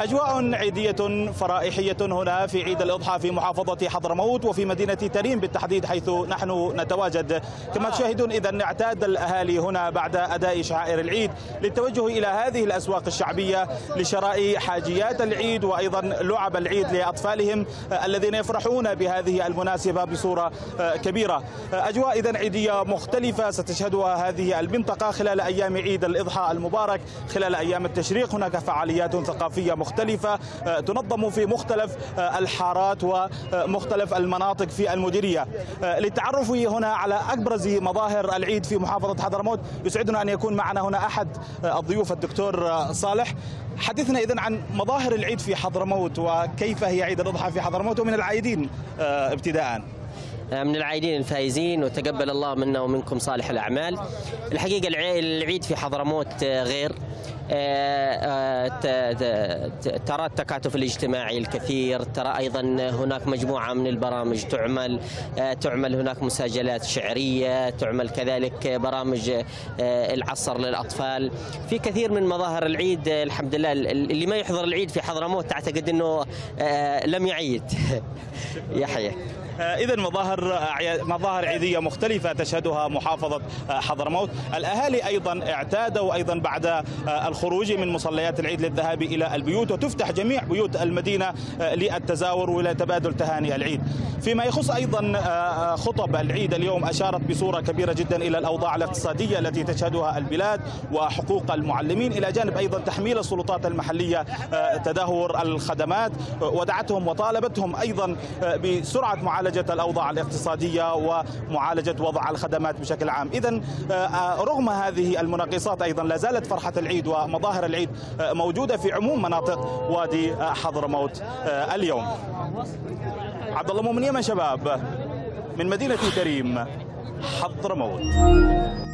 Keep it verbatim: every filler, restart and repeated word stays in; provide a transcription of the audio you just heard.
أجواء عيدية فرائحية هنا في عيد الأضحى في محافظة حضرموت وفي مدينة تريم بالتحديد حيث نحن نتواجد. كما تشاهدون إذا اعتاد الأهالي هنا بعد أداء شعائر العيد للتوجه إلى هذه الأسواق الشعبية لشراء حاجيات العيد وأيضا لعب العيد لأطفالهم الذين يفرحون بهذه المناسبة بصورة كبيرة. أجواء إذا عيدية مختلفة ستشهدها هذه المنطقة خلال أيام عيد الأضحى المبارك. خلال أيام التشريق هناك فعاليات ثقافية مختلفة تنظم في مختلف الحارات ومختلف المناطق في المديرية. للتعرف هنا على أبرز مظاهر العيد في محافظة حضرموت يسعدنا أن يكون معنا هنا أحد الضيوف الدكتور صالح. حدثنا إذن عن مظاهر العيد في حضرموت وكيف هي عيد الأضحى في حضرموت ومن العايدين ابتداءً. من العايدين الفائزين وتقبل الله منا ومنكم صالح الأعمال. الحقيقة العيد في حضرموت غير، ترى التكاتف الاجتماعي الكثير، ترى أيضا هناك مجموعة من البرامج تعمل تعمل هناك مساجلات شعرية، تعمل كذلك برامج العصر للأطفال. في كثير من مظاهر العيد الحمد لله. اللي ما يحضر العيد في حضرموت تعتقد أنه لم يعيد. يحيى. إذن مظاهر مظاهر عيدية مختلفة تشهدها محافظة حضرموت. الأهالي أيضا اعتادوا أيضا بعد الخروج من مصليات العيد للذهاب إلى البيوت وتفتح جميع بيوت المدينة للتزاور ولتبادل تهاني العيد. فيما يخص أيضا خطب العيد اليوم أشارت بصورة كبيرة جدا إلى الأوضاع الاقتصادية التي تشهدها البلاد وحقوق المعلمين، إلى جانب أيضا تحميل السلطات المحلية تدهور الخدمات، ودعتهم وطالبتهم أيضا بسرعة معالجة الأوضاع الاقتصادية ومعالجة وضع الخدمات بشكل عام. إذن رغم هذه المناقصات أيضا لا زالت فرحة العيد ومظاهر العيد موجودة في عموم مناطق وادي حضرموت اليوم. عبد الله مؤمن، يمن شباب، من مدينة تريم، حضرموت.